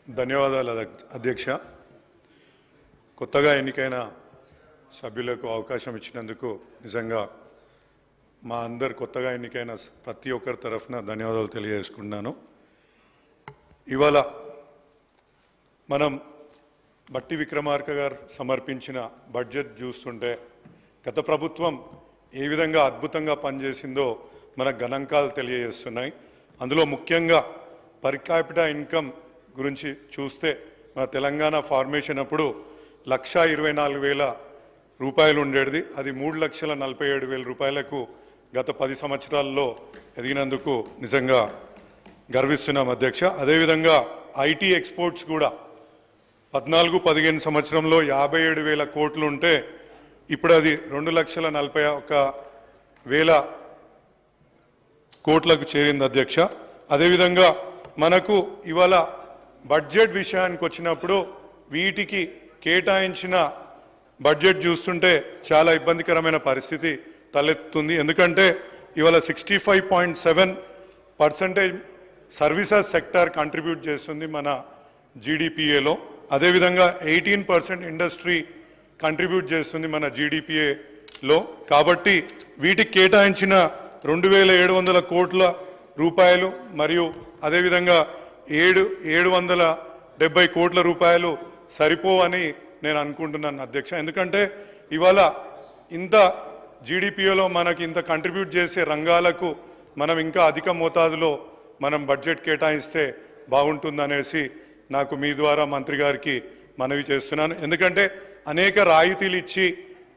ధన్యవాదాలు అధ్యక్ష. కొత్తగా ఎన్నికైన సభ్యులకు అవకాశం ఇచ్చినందుకు నిజంగా మా అందరు కొత్తగా ఎన్నికైన ప్రతి ఒక్కరి తరఫున ధన్యవాదాలు తెలియజేసుకుంటున్నాను. ఇవాళ మనం బట్టి విక్రమార్క గారు సమర్పించిన బడ్జెట్ చూస్తుంటే గత ప్రభుత్వం ఏ విధంగా అద్భుతంగా పనిచేసిందో మన గణాంకాలు తెలియజేస్తున్నాయి. అందులో ముఖ్యంగా పర్ క్యాపిటా ఇన్కమ్ గురించి చూస్తే మన తెలంగాణ ఫార్మేషన్ అప్పుడు 1,24,000 రూపాయలు ఉండేది. అది 3,47,000 రూపాయలకు గత 10 సంవత్సరాల్లో ఎదిగినందుకు నిజంగా గర్విస్తున్నాం అధ్యక్ష. అదేవిధంగా ఐటీ ఎక్స్పోర్ట్స్ కూడా 14-15 సంవత్సరంలో 57,000 కోట్లు ఉంటే ఇప్పుడు అది 2,41,000 కోట్లకు చేరింది అధ్యక్ష. అదేవిధంగా మనకు ఇవాళ బడ్జెట్ విషయానికి వచ్చినప్పుడు వీటికి కేటాయించిన బడ్జెట్ చూస్తుంటే చాలా ఇబ్బందికరమైన పరిస్థితి తలెత్తుతుంది. ఎందుకంటే ఇవాళ 65.7% సర్వీసెస్ సెక్టార్ కంట్రిబ్యూట్ చేస్తుంది మన జీడిపిఏలో. అదేవిధంగా 18% ఇండస్ట్రీ కంట్రిబ్యూట్ చేస్తుంది మన జీడిపిఏలో. కాబట్టి వీటికి కేటాయించిన 2,700 కోట్ల రూపాయలు మరియు అదేవిధంగా 770 కోట్ల రూపాయలు సరిపోవని నేను అనుకుంటున్నాను అధ్యక్ష. ఎందుకంటే ఇవాళ ఇంత జీడిపిలో మనకి ఇంత కంట్రిబ్యూట్ చేసే రంగాలకు మనం ఇంకా అధిక మోతాదులో మనం బడ్జెట్ కేటాయిస్తే బాగుంటుందనేసి నాకు మీ ద్వారా మంత్రి గారికి మనవి చేస్తున్నాను. ఎందుకంటే అనేక రాయితీలు ఇచ్చి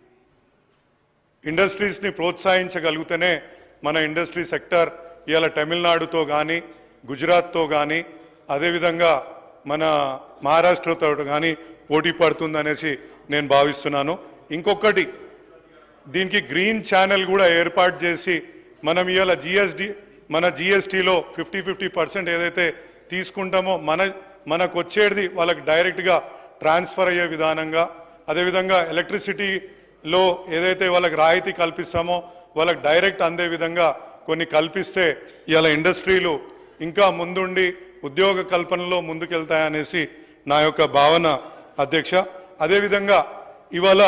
ఇండస్ట్రీస్ని ప్రోత్సహించగలిగితేనే మన ఇండస్ట్రీ సెక్టర్ ఇవాళ తమిళనాడుతో కానీ గుజరాత్తో కానీ అదేవిధంగా మన మహారాష్ట్రతో కానీ పోటీ పడుతుందనేసి నేను భావిస్తున్నాను. ఇంకొకటి దీనికి గ్రీన్ ఛానల్ కూడా ఏర్పాటు చేసి మనం ఇవాళ మన జిఎస్టీలో 50% ఏదైతే తీసుకుంటామో మనకు వచ్చేది వాళ్ళకి డైరెక్ట్గా ట్రాన్స్ఫర్ అయ్యే విధానంగా, అదేవిధంగా ఎలక్ట్రిసిటీలో ఏదైతే వాళ్ళకి రాయితీ కల్పిస్తామో వాళ్ళకి డైరెక్ట్ అందే విధంగా కొన్ని కల్పిస్తే ఇవాళ ఇండస్ట్రీలు ఇంకా ముందుండి ఉద్యోగ కల్పనలో ముందుకెళ్తాయనేసి నా యొక్క భావన అధ్యక్ష. అదేవిధంగా ఇవాళ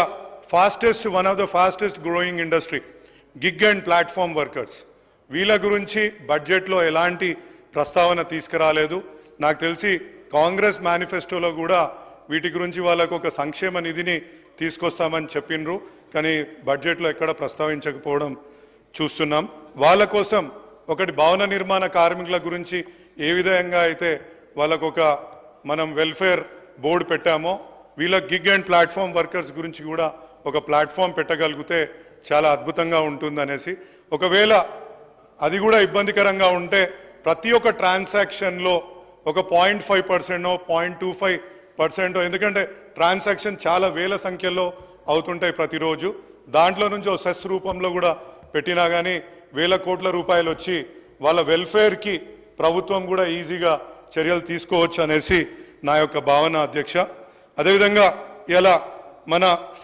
one of the fastest growing industry gig and platform workers, వీళ్ళ గురించి బడ్జెట్లో ఎలాంటి ప్రస్తావన తీసుకురాలేదు. నాకు తెలిసి కాంగ్రెస్ మేనిఫెస్టోలో కూడా వీటి గురించి వాళ్ళకు ఒక సంక్షేమ నిధిని తీసుకొస్తామని చెప్పిండ్రు, కానీ బడ్జెట్లో ఎక్కడ ప్రస్తావించకపోవడం చూస్తున్నాం. వాళ్ళ కోసం ఒకటి భవన నిర్మాణ కార్మికుల గురించి ఏ విధంగా అయితే వాళ్ళకు ఒక మనం వెల్ఫేర్ బోర్డు పెట్టామో వీళ్ళ గిగ్ అండ్ ప్లాట్ఫామ్ వర్కర్స్ గురించి కూడా ఒక ప్లాట్ఫామ్ పెట్టగలిగితే చాలా అద్భుతంగా ఉంటుందనేసి, ఒకవేళ అది కూడా ఇబ్బందికరంగా ఉంటే ప్రతి ఒక్క ట్రాన్సాక్షన్లో ఒక 0.5%, 0.25%, ఎందుకంటే ట్రాన్సాక్షన్ చాలా వేల సంఖ్యలో అవుతుంటాయి ప్రతిరోజు, దాంట్లో నుంచి ఒక సెస్ రూపంలో కూడా పెట్టినా కానీ 1,000 కోట్ల రూపాయలు వచ్చి వాళ్ళ వెల్ఫేర్కి ప్రభుత్వం కూడా ఈజీగా చర్యలు తీసుకోవచ్చు అనేసి నా యొక్క భావన అధ్యక్ష. అదేవిధంగా ఇలా మన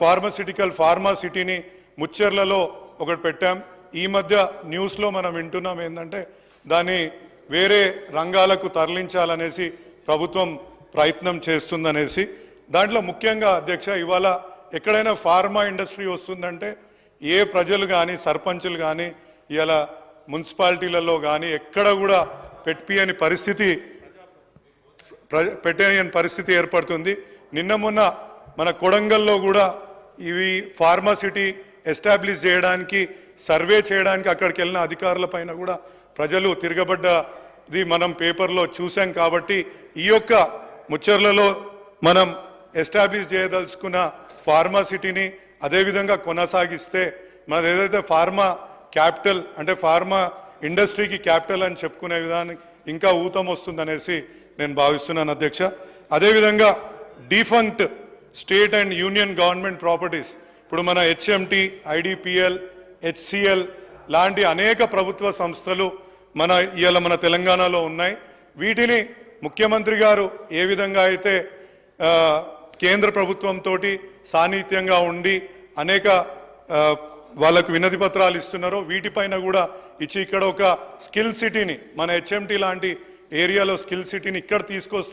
ఫార్మా సిటీని ముచ్చెర్లలో ఒకటి పెట్టాం. ఈ మధ్య న్యూస్లో మనం వింటున్నాం ఏంటంటే దాన్ని వేరే రంగాలకు తరలించాలనేసి ప్రభుత్వం ప్రయత్నం చేస్తుందనేసి. దాంట్లో ముఖ్యంగా అధ్యక్ష ఇవాళ ఎక్కడైనా ఫార్మా ఇండస్ట్రీ వస్తుందంటే ఏ ప్రజలు కానీ సర్పంచులు కానీ ఇలా మున్సిపాలిటీలలో కానీ ఎక్కడ కూడా పెట్టని పరిస్థితి ఏర్పడుతుంది. నిన్న మొన్న మన కొడంగల్లో కూడా ఇవి ఫార్మా సిటీ ఎస్టాబ్లిష్ చేయడానికి సర్వే చేయడానికి అక్కడికి వెళ్ళిన అధికారుల పైన కూడా ప్రజలు తిరగబడ్డది మనం పేపర్లో చూసాం. కాబట్టి ఈ యొక్క ముచ్చర్లలో మనం ఎస్టాబ్లిష్ చేయదలుచుకున్న ఫార్మా సిటీని అదేవిధంగా కొనసాగిస్తే మనది ఏదైతే ఫార్మా క్యాపిటల్ అంటే ఫార్మా ఇండస్ట్రీకి క్యాపిటల్ అని చెప్పుకునే విధానం ఇంకా ఊతం వస్తుందనేసి నేను భావిస్తున్నాను అధ్యక్ష. అదేవిధంగా defunct state and union government properties, ఇప్పుడు మన హెచ్ఎంటి, ఐడిపిఎల్, హెచ్సిఎల్ లాంటి అనేక ప్రభుత్వ సంస్థలు ఇవాళ మన తెలంగాణలో ఉన్నాయి. వీటిని ముఖ్యమంత్రి గారు ఏ విధంగా అయితే కేంద్ర ప్రభుత్వంతో సాన్నిహిత్యంగా ఉండి అనేక వాళ్ళకు వినతి పత్రాలు ఇస్తున్నారో వీటిపైన కూడా ఇచ్చి ఇక్కడ ఒక స్కిల్ సిటీని మన హెచ్ఎంటి లాంటి ఏరియాలో స్కిల్ సిటీని ఇక్కడ తీసుకొస్తే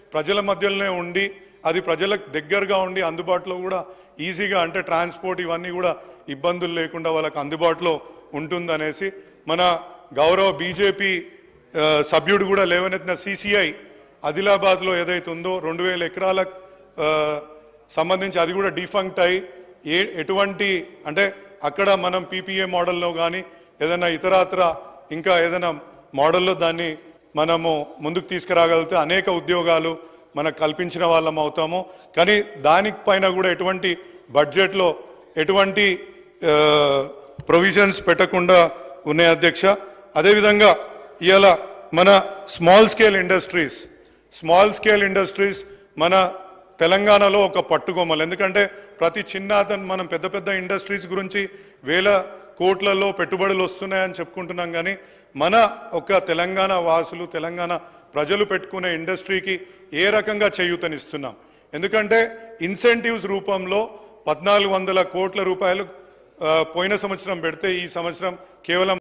ప్రజల మధ్యలోనే ఉండి అది ప్రజలకు దగ్గరగా ఉండి అందుబాటులో కూడా ఈజీగా అంటే ట్రాన్స్పోర్ట్ ఇవన్నీ కూడా ఇబ్బందులు లేకుండా వాళ్ళకి అందుబాటులో ఉంటుందనేసి మన గౌరవ బీజేపీ సభ్యుడు కూడా లేవనెత్తిన CCI ఆదిలాబాద్లో ఏదైతే ఉందో 2000 ఎకరాలకు సంబంధించి అది కూడా డిఫంక్ట్ అయి ఎటువంటి అంటే అక్కడ మనం PPA మోడల్లో కానీ ఏదైనా ఇతరత్ర ఇంకా ఏదైనా మోడల్లో దాన్ని మనము ముందుకు తీసుకురాగలిగితే అనేక ఉద్యోగాలు మనకు కల్పించిన వాళ్ళం అవుతాము. కానీ దానిపైన కూడా ఎటువంటి బడ్జెట్లో ఎటువంటి ప్రొవిజన్స్ పెట్టకుండా ఉన్నాయి అధ్యక్ష. అదేవిధంగా ఇవాళ మన స్మాల్ స్కేల్ ఇండస్ట్రీస్ మన తెలంగాణలో ఒక పట్టుకొమ్మలు. ఎందుకంటే ప్రతి చిన్న మనం పెద్ద పెద్ద ఇండస్ట్రీస్ గురించి వేల కోట్లలో పెట్టుబడులు వస్తున్నాయని చెప్పుకుంటున్నాం, కానీ మన ఒక తెలంగాణ వాసులు తెలంగాణ ప్రజలు పెట్టుకునే ఇండస్ట్రీకి ఏ రకంగా చేయూతనిస్తున్నాం. ఎందుకంటే ఇన్సెంటివ్స్ రూపంలో 1400 కోట్ల రూపాయలు పోయిన సంవత్సరం పెడితే ఈ సంవత్సరం కేవలం